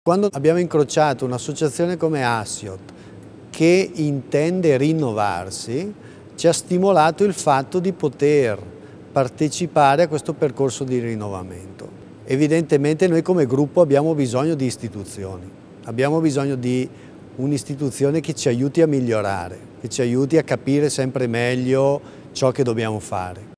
Quando abbiamo incrociato un'associazione come Assiot che intende rinnovarsi, ci ha stimolato il fatto di poter partecipare a questo percorso di rinnovamento. Evidentemente noi come gruppo abbiamo bisogno di istituzioni, abbiamo bisogno di un'istituzione che ci aiuti a migliorare, che ci aiuti a capire sempre meglio ciò che dobbiamo fare.